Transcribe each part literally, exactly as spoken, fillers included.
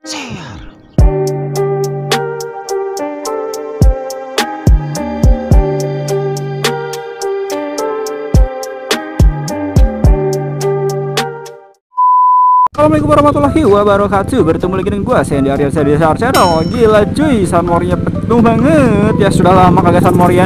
share. Assalamualaikum warahmatullahi wabarakatuh. Bertemu lagi dengan gua Sandy Aryan Sandy Channel. Gila cuy, Sunmorinya penuh banget. Ya sudah lama kagak Sunmorian.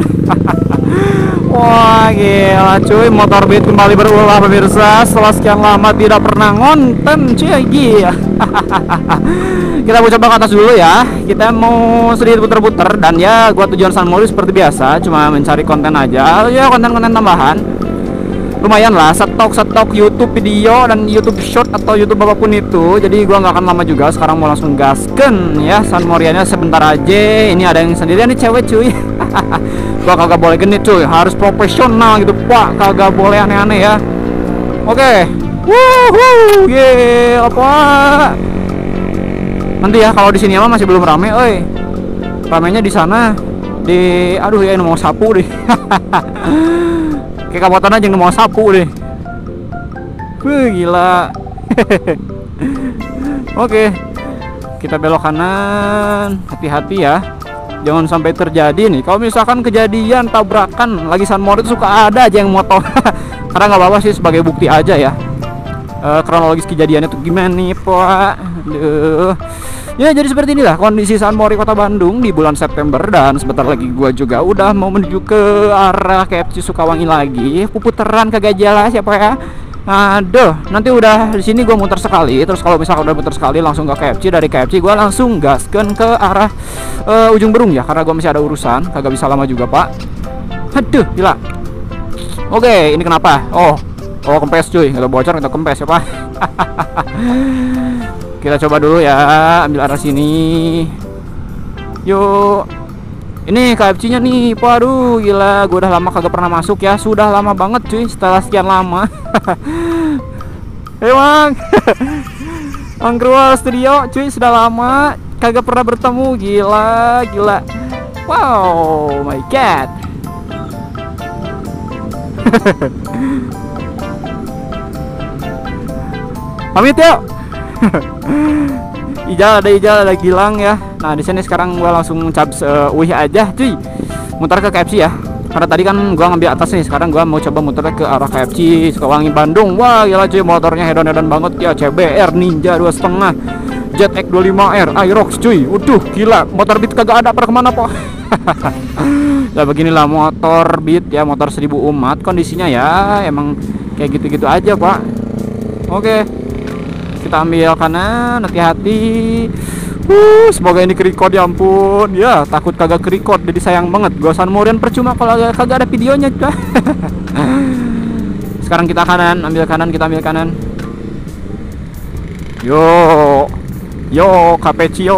Wah gila cuy, motor beat kembali berulah pemirsa. Setelah sekian lama tidak pernah ngonten cuy. Gila. Kita mau coba ke atas dulu ya. Kita mau sedikit puter-puter. Dan ya gua tujuan Sunmori seperti biasa, cuma mencari konten aja. Ya konten-konten tambahan. Lumayan lah, stok-stok YouTube video dan YouTube short atau YouTube apapun itu. Jadi gua nggak akan lama juga. Sekarang mau langsung gasken ya. Sunmorianya sebentar aja. Ini ada yang sendirian nih cewek cuy. Gua kagak boleh genit cuy, harus profesional gitu pak. Kagak boleh aneh-aneh ya. Oke. Wuhuu, gila pak. Nanti ya kalau di sini mah masih belum rame, oi. Ramenya di sana. Di, aduh ya ini mau sapu deh. Kayak kabupaten aja yang mau sapu deh. Wih gila. Oke, kita belok kanan. Hati-hati ya, jangan sampai terjadi nih. Kalau misalkan kejadian tabrakan lagi Sunmori itu suka ada aja yang motor. Karena nggak apa-apa sih, sebagai bukti aja ya. E, kronologis kejadiannya tuh gimana nih pak. Aduh. Ya jadi seperti inilah kondisi Sunmori Kota Bandung di bulan September. Dan sebentar lagi gua juga udah mau menuju ke arah K F C Sukawangi lagi. Puputaran kagak jelas ya pak ya. Aduh, nanti udah di sini gua muter sekali. Terus kalau misalkan udah muter sekali langsung ke K F C. Dari K F C gua langsung gaskan ke arah uh, Ujung Berung ya, karena gua masih ada urusan. Kagak bisa lama juga pak. Aduh gila. Oke, ini kenapa? Oh, oh kempes cuy. Kalau bocor kita kempes ya pak. Kita coba dulu ya, ambil arah sini. Yuk. Ini K F C-nya nih. Waduh, gila, gue udah lama kagak pernah masuk ya. Sudah lama banget cuy, setelah sekian lama. Hei Bang. Bang Krual Studio cuy, sudah lama kagak pernah bertemu. Gila, gila. Wow, my god. Pamit yuk. Ijal ada Ijal ada Gilang ya. Nah di sini sekarang gua langsung cap uh, wih aja cuy, mutar ke K F C ya. Karena tadi kan gua ngambil atas nih, sekarang gua mau coba muter ke arah K F C Sukawangi Bandung. Wah gila cuy, motornya hedon-hedon banget ya. C B R Ninja dua setengah, Jet X dua puluh lima R Aerox cuy. Waduh gila, motor beat kagak ada pada kemana po. Ya beginilah motor beat ya, motor seribu umat kondisinya ya. Emang kayak gitu-gitu aja pak. Oke, kita ambil kanan, hati-hati. Uh, semoga ini ke-record ya ampun. Ya, takut kagak ke-record, jadi sayang banget. Gua Sunmorian percuma kalau kagak ada videonya. Sekarang kita kanan, ambil kanan, kita ambil kanan. Yo. Yo, K P C yo.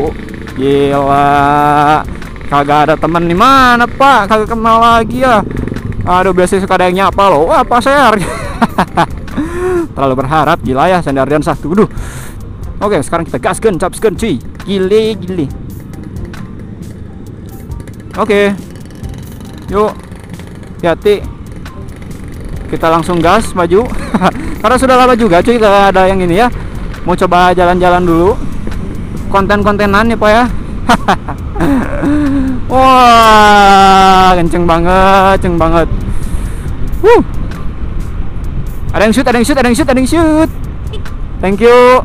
Gila. Kagak ada temen di mana, Pak? Kagak kenal lagi ya. Aduh, biasanya suka ada yang nyapa loh. Wah, Pak Ser. Terlalu berharap, gila ya Sandy Aryan satu. Duh. Oke, sekarang kita gaskan, capskan cuy. Gile, gile. Oke. Yuk. Hati-hati. Kita langsung gas maju. Karena sudah lama juga cuy gak ada yang ini ya. Mau coba jalan-jalan dulu. Konten-kontenan ya Pak ya. Wah, kenceng banget, kenceng banget. Wuh. Ada yang shoot, ada yang shoot, ada yang shoot, ada yang shoot. Thank you.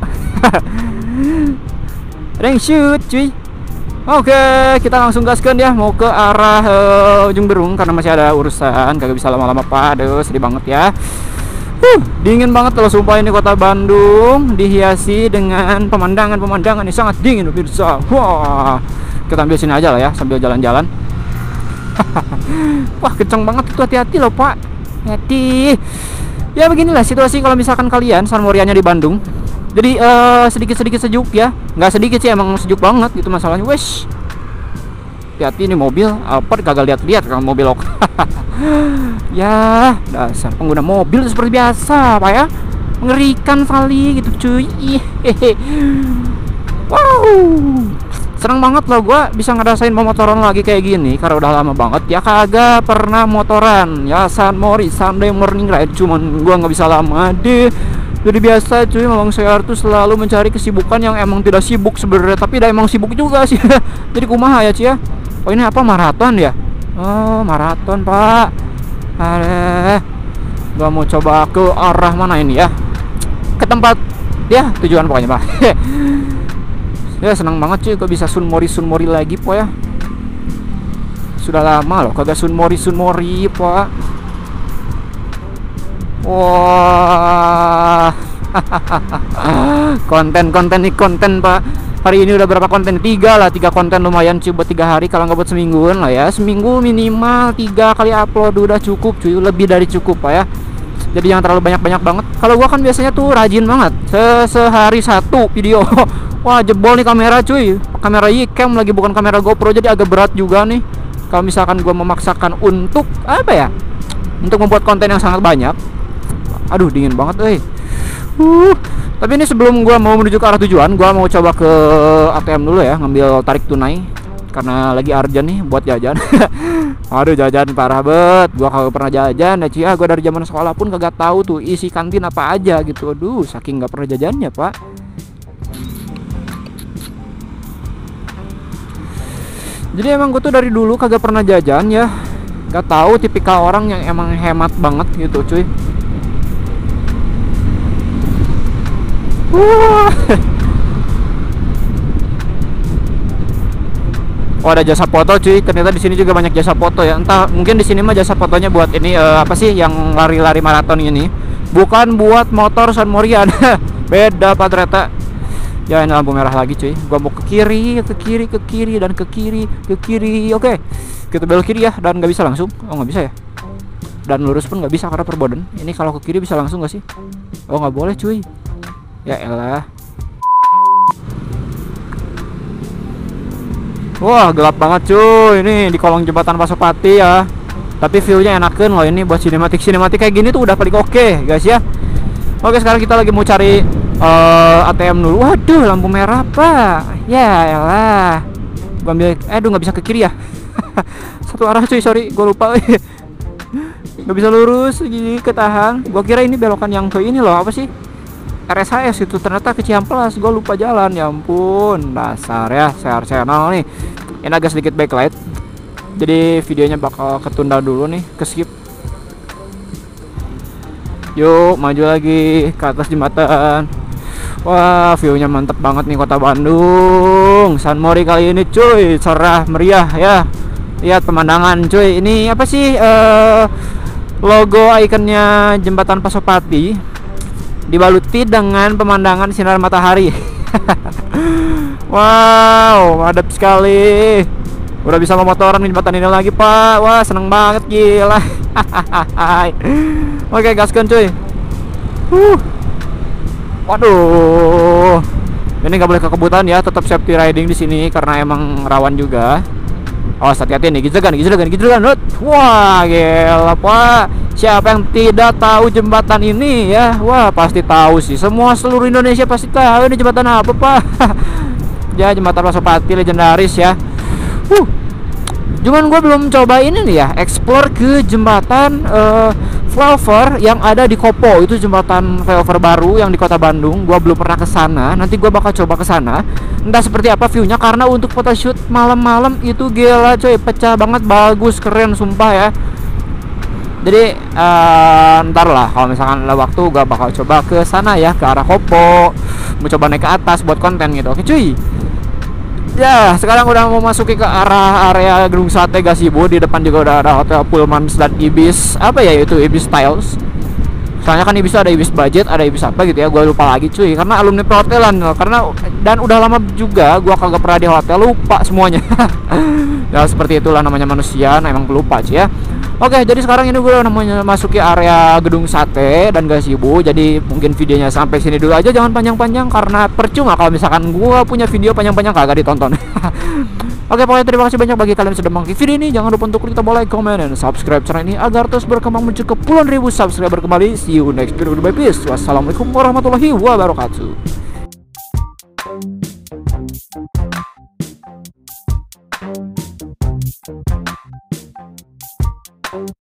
Ada yang shoot, cuy. Oke, kita langsung gaskan ya, mau ke arah uh, Ujung Berung karena masih ada urusan, kagak bisa lama-lama pak. Aduh, sedih banget ya. Huh, dingin banget kalau sumpah ini kota Bandung dihiasi dengan pemandangan-pemandangan yang sangat dingin pemirsa. Wah, kita ambil sini aja lah ya sambil jalan-jalan. Wah, kencang banget itu, hati-hati loh pak. Hati. Ya beginilah situasi kalau misalkan kalian Sunmorianya di Bandung. Jadi uh, sedikit-sedikit sejuk ya. Nggak sedikit sih, emang sejuk banget gitu masalahnya. Wesh. Hati-hati ini mobil Alphard kagak lihat-lihat kalau mobil ok. Ya, dasar pengguna mobil seperti biasa, Pak ya. Mengerikan kali gitu cuy. Wow. Seneng banget loh gua bisa ngerasain motoran lagi kayak gini karena udah lama banget ya kagak pernah motoran ya. Sunmori Sunday morning ride, cuman gua nggak bisa lama deh Jadi biasa cuy, Mamang Sear tuh selalu mencari kesibukan yang emang tidak sibuk sebenarnya, tapi dah emang sibuk juga sih. Jadi kumaha ya Ci ya. Oh ini apa, maraton ya? Oh maraton pak. Aduh, gua mau coba ke arah mana ini ya, ke tempat ya tujuan pokoknya pak. Ya senang banget cuy, gua bisa sunmori sunmori lagi po ya. Sudah lama loh kagak sunmori sunmori pak. Wah, konten-konten nih konten pak. Hari ini udah berapa konten? Tiga lah, tiga konten lumayan cuy buat tiga hari, kalau nggak buat semingguan lah ya. Seminggu minimal tiga kali upload udah cukup cuy, lebih dari cukup pak ya. Jadi jangan terlalu banyak-banyak banget. Kalau gua kan biasanya tuh rajin banget, Se sehari satu video. Wah jebol nih kamera cuy, kamera Yicam lagi, bukan kamera GoPro, jadi agak berat juga nih. Kalau misalkan gua memaksakan untuk apa ya, untuk membuat konten yang sangat banyak. Aduh dingin banget eh. Uh, tapi ini sebelum gua mau menuju ke arah tujuan, gua mau coba ke A T M dulu ya, ngambil tarik tunai karena lagi urgent nih buat jajan. Aduh jajan parah bet, gua kagak pernah jajan ya Cia. Gua dari zaman sekolah pun kagak tahu tuh isi kantin apa aja gitu. Aduh saking nggak pernah jajannya pak. Jadi emang gue tuh dari dulu kagak pernah jajan ya. Gak tahu tipikal orang yang emang hemat banget gitu cuy. Wah. Oh ada jasa foto cuy. Ternyata di sini juga banyak jasa foto ya. Entah mungkin di sini mah jasa fotonya buat ini uh, apa sih yang lari-lari maraton ini. Bukan buat motor sunmorian. Beda pak ternyata. Ya ini lampu merah lagi cuy. Gua mau ke kiri, ke kiri, ke kiri dan ke kiri, ke kiri. Oke. Kita belok kiri ya, dan nggak bisa langsung. Oh nggak bisa ya. Dan lurus pun nggak bisa karena perboden. Ini kalau ke kiri bisa langsung nggak sih? Oh nggak boleh cuy. Ya elah. Wah gelap banget cuy. Ini di kolong jembatan Pasopati ya. Tapi view-nya enakan loh ini buat sinematik sinematik kayak gini tuh udah paling oke okay, guys ya. Oke sekarang kita lagi mau cari Uh, A T M dulu. Waduh lampu merah pak. Ya elah. Gua ambil, aduh nggak bisa ke kiri ya. Satu arah cuy, sorry gue lupa. Nggak bisa lurus gini, ketahan. Gua kira ini belokan yang ke ini loh, apa sih, R S H S itu, ternyata ke Ciamplas. Gue lupa jalan, ya ampun. Dasar ya, share channel nih. Ini agak sedikit backlight, jadi videonya bakal ketunda dulu nih, ke skip. Yuk maju lagi ke atas jembatan. Wah view-nya mantep banget nih kota Bandung. Sunmori kali ini cuy, cerah meriah ya. Lihat pemandangan cuy. Ini apa sih uh, logo ikonnya jembatan Pasopati dibaluti dengan pemandangan sinar matahari. Wow madep sekali. Udah bisa memotoran di jembatan ini lagi pak. Wah seneng banget gila. Oke gaskan cuy. uh. Waduh, ini nggak boleh kekebutan ya, tetap safety riding di sini karena emang rawan juga. Oh, hati-hati nih, gijlegan, gijlegan, gijlegan. Wah, gila pak. Siapa yang tidak tahu jembatan ini ya? Wah, pasti tahu sih. Semua seluruh Indonesia pasti tahu ini jembatan apa pak. Ya, jembatan Pasopati legendaris ya. Uh, cuman gue belum coba ini nih ya, explore ke jembatan uh, flyover yang ada di Kopo. Itu jembatan flyover baru yang di kota Bandung. Gua belum pernah ke sana. Nanti gua bakal coba ke sana. Entah seperti apa view-nya, karena untuk photoshoot malam-malam itu gila coy, pecah banget, bagus, keren sumpah ya. Jadi uh, ntar lah kalau misalkan ada waktu gua bakal coba ke sana ya, ke arah Kopo. Mau coba naik ke atas buat konten gitu. Oke cuy. Ya, sekarang udah mau masuki ke arah area Gedung Sate Gazebo. Di depan juga udah ada Hotel Pullmans dan Ibis. Apa ya itu, Ibis Styles. Soalnya kan Ibis ada Ibis Budget, ada Ibis apa gitu ya. Gue lupa lagi cuy, karena alumni perhotelan. Karena dan udah lama juga gue kagak pernah di hotel, lupa semuanya. Ya seperti itulah namanya manusia, nah emang pelupa cuy ya. Oke, jadi sekarang ini gue udah namanya masuki area Gedung Sate dan Gazebo. Jadi mungkin videonya sampai sini dulu aja, jangan panjang-panjang karena percuma kalau misalkan gue punya video panjang-panjang kagak ditonton. Oke, pokoknya terima kasih banyak bagi kalian yang sudah menonton video ini. Jangan lupa untuk klik tombol like, comment, dan subscribe channel ini agar terus berkembang menuju ke puluhan ribu subscriber kembali. See you next video. Bye peace. Wassalamualaikum warahmatullahi wabarakatuh.